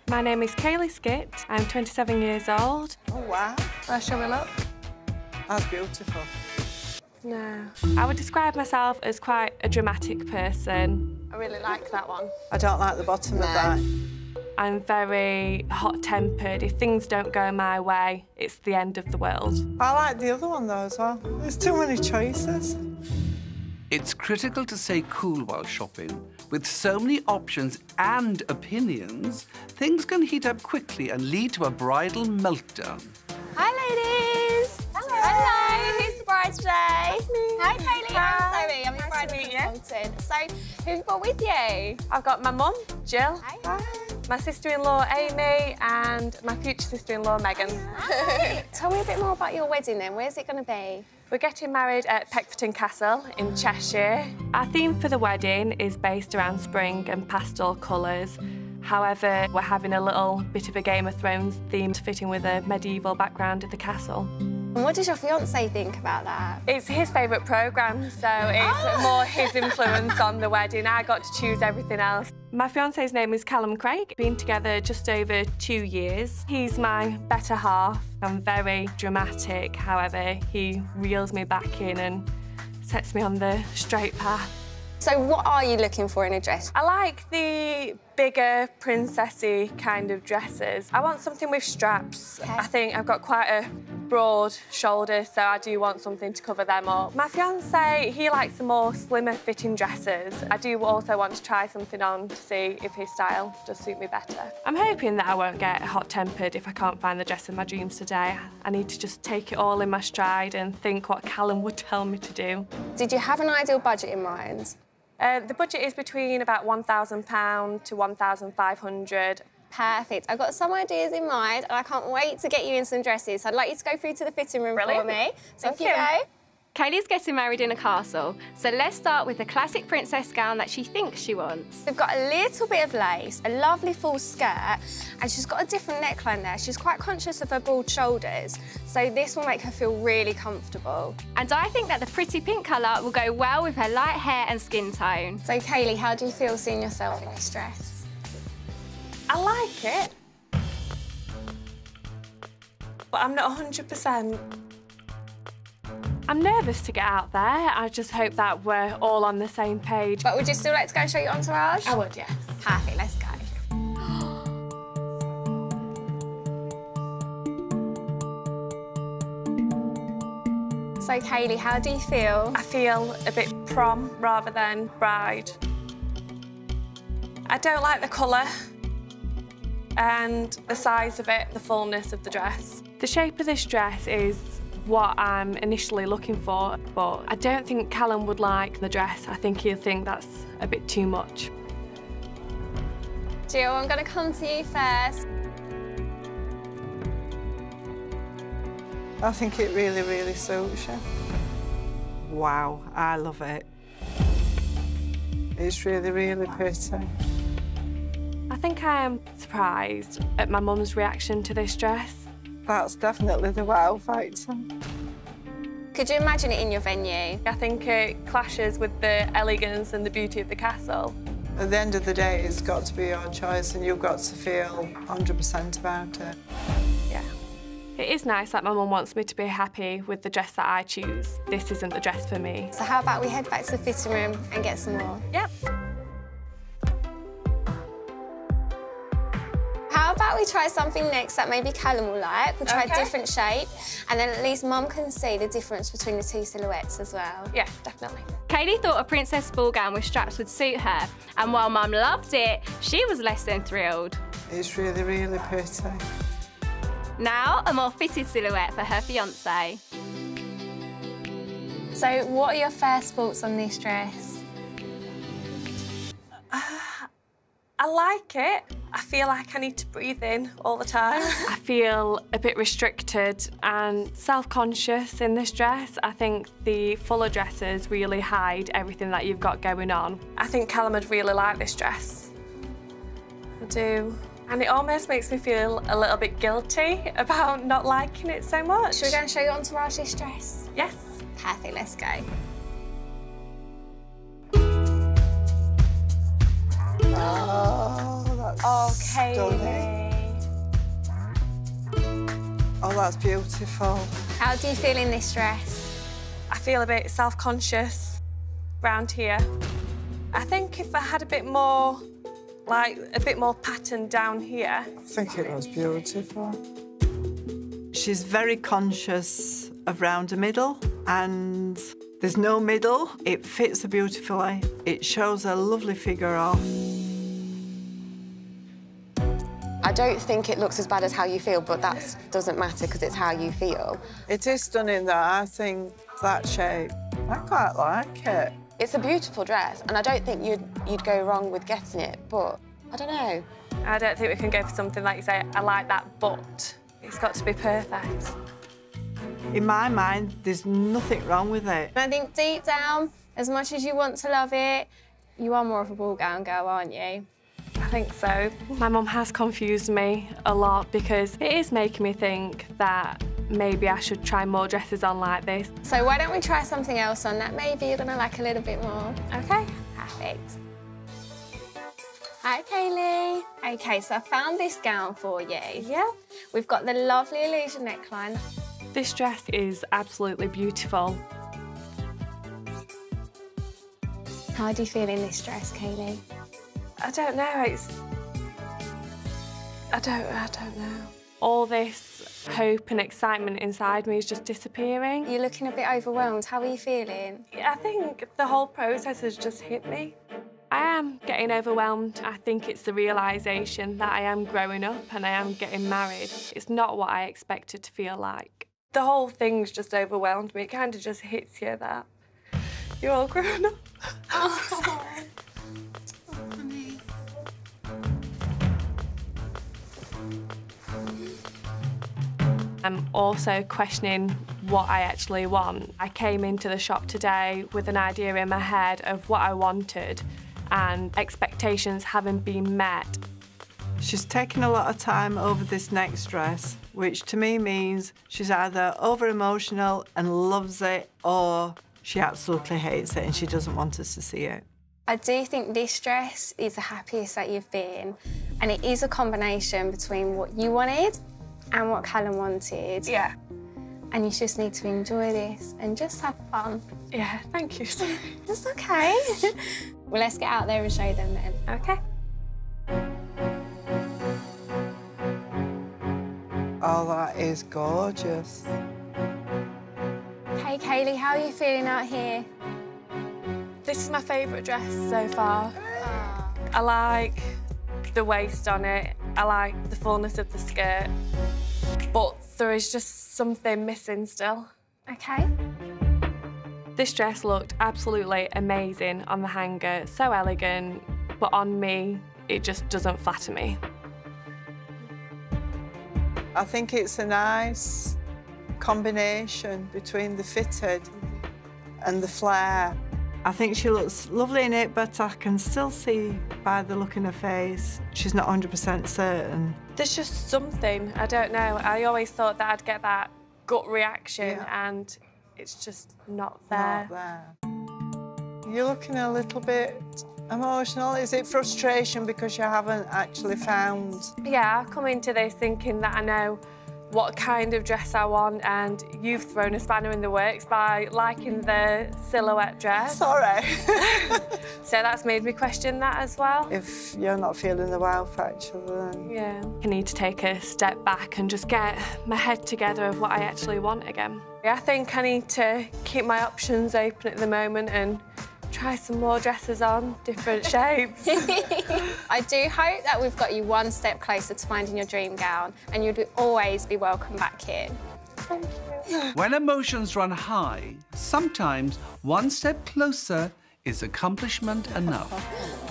My name is Kaylee Skit. I'm 27 years old. Oh, wow. Shall we look? That's beautiful. No. I would describe myself as quite a dramatic person. I really like that one. I don't like the bottom of that. I'm very hot-tempered. If things don't go my way, it's the end of the world. I like the other one, though, as well. There's too many choices. It's critical to stay cool while shopping. With so many options and opinions, things can heat up quickly and lead to a bridal meltdown. Hi, ladies. Hello. Hello. Who's the bride today? That's me. Hi, Kaylee. Hi. I'm Zoe. I'm your bridal consultant. So, who have you got with you? I've got my mum, Jill. Hi. My sister-in-law, Amy, and my future sister-in-law, Megan. Hi. Tell me a bit more about your wedding, then. Where's it going to be? We're getting married at Peckforton Castle in Cheshire. Our theme for the wedding is based around spring and pastel colours. However, we're having a little bit of a Game of Thrones theme to fit in with a medieval background at the castle. And what does your fiancé think about that? It's his favourite programme, so it's more his influence on the wedding. I got to choose everything else. My fiancé's name is Callum Craig. Been together just over 2 years. He's my better half. I'm very dramatic, however, he reels me back in and sets me on the straight path. So what are you looking for in a dress? I like the bigger, princessy kind of dresses. I want something with straps. Okay. I think I've got quite a broad shoulder, so I do want something to cover them up. My fiancé, he likes the more slimmer fitting dresses. I do also want to try something on to see if his style does suit me better. I'm hoping that I won't get hot-tempered if I can't find the dress of my dreams today. I need to just take it all in my stride and think what Callum would tell me to do. Did you have an ideal budget in mind? The budget is between about £1,000 to £1,500. Perfect. I've got some ideas in mind and I can't wait to get you in some dresses. So I'd like you to go through to the fitting room for me. So Thank off you you. go. Kaylee's getting married in a castle, so let's start with the classic princess gown that she thinks she wants. We've got a little bit of lace, a lovely full skirt, and she's got a different neckline there. She's quite conscious of her broad shoulders, so this will make her feel really comfortable. And I think that the pretty pink colour will go well with her light hair and skin tone. So, Kaylee, how do you feel seeing yourself in this dress? I like it, but I'm not 100%. I'm nervous to get out there. I just hope that we're all on the same page. But would you still like to go and show your entourage? I would, yes. Perfect, let's go. So, Kaylee, how do you feel? I feel a bit prom rather than bride. I don't like the colour and the size of it, the fullness of the dress. The shape of this dress is what I'm initially looking for, but I don't think Callum would like the dress. I think he'll think that's a bit too much. Jill, I'm going to come to you first. I think it really, really suits you. Wow, I love it. It's really, really pretty. I think I am surprised at my mum's reaction to this dress. That's definitely the wow factor. Could you imagine it in your venue? I think it clashes with the elegance and the beauty of the castle. At the end of the day, it's got to be your choice and you've got to feel 100% about it. Yeah. It is nice that my mum wants me to be happy with the dress that I choose. This isn't the dress for me. So how about we head back to the fitting room and get some more? Yep. How about we try something next that maybe Callum will like? We'll try a different shape, and then at least Mum can see the difference between the two silhouettes as well. Yeah, definitely. Kaylee thought a princess ball gown with straps would suit her, and while Mum loved it, she was less than thrilled. It's really, really pretty. Now, a more fitted silhouette for her fiancé. So what are your first thoughts on this dress? I like it. I feel like I need to breathe in all the time. I feel a bit restricted and self-conscious in this dress. I think the fuller dresses really hide everything that you've got going on. I think Callum would really like this dress. I do. And it almost makes me feel a little bit guilty about not liking it so much. Should we go and show your entourage this dress? Yes. Perfect, let's go. Oh, That's Oh, stunning. Kaylee. Oh, that's beautiful. How do you feel in this dress? I feel a bit self-conscious round here. I think if I had a bit more pattern down here. I think it was beautiful. She's very conscious of round the middle, and there's no middle. It fits her beautifully. It shows a lovely figure off. I don't think it looks as bad as how you feel, but that doesn't matter because it's how you feel. It is stunning, though. I think that shape, I quite like it. It's a beautiful dress, and I don't think you'd go wrong with getting it, but I don't know. I don't think we can go for something like you say, I like that, but it's got to be perfect. In my mind, there's nothing wrong with it. I think deep down, as much as you want to love it, you are more of a ball gown girl, aren't you? I think so. My mum has confused me a lot because it is making me think that maybe I should try more dresses on like this. So why don't we try something else on that maybe you're going to like a little bit more? Okay. Perfect. Hi, Kaylee. OK, so I found this gown for you. Yeah. We've got the lovely illusion neckline. This dress is absolutely beautiful. How do you feel in this dress, Kaylee? I don't know, I don't know. All this hope and excitement inside me is just disappearing. You're looking a bit overwhelmed. How are you feeling? I think the whole process has just hit me. I am getting overwhelmed. I think it's the realisation that I am growing up and I am getting married. It's not what I expected to feel like. The whole thing's just overwhelmed me. It kind of just hits you that you're all grown up. Oh. I'm also questioning what I actually want. I came into the shop today with an idea in my head of what I wanted and expectations haven't been met. She's taken a lot of time over this next dress, which to me means she's either over-emotional and loves it, or she absolutely hates it and she doesn't want us to see it. I do think this dress is the happiest that you've been, and it is a combination between what you wanted and what Callum wanted. Yeah. And you just need to enjoy this and just have fun. Yeah, thank you. That's OK. Well, let's get out there and show them then. OK. Oh, that is gorgeous. Hey, Kaylee, how are you feeling out here? This is my favourite dress so far. I like the waist on it. I like the fullness of the skirt. But there is just something missing still. OK. This dress looked absolutely amazing on the hanger, so elegant, but on me, it just doesn't flatter me. I think it's a nice combination between the fitted and the flare. I think she looks lovely in it, but I can still see by the look in her face, she's not 100% certain. There's just something, I don't know. I always thought that I'd get that gut reaction and it's just not there. Not there. You're looking a little bit emotional. Is it frustration because you haven't actually found? Yeah, I come into this thinking that I know what kind of dress I want, and you've thrown a spanner in the works by liking the silhouette dress. Sorry. So that's made me question that as well. If you're not feeling the wow factor, then... Yeah. I need to take a step back and just get my head together of what I actually want again. I think I need to keep my options open at the moment and try some more dresses on, different shapes. I do hope that we've got you one step closer to finding your dream gown, and you'd always be welcome back here. Thank you. When emotions run high, sometimes one step closer is accomplishment enough.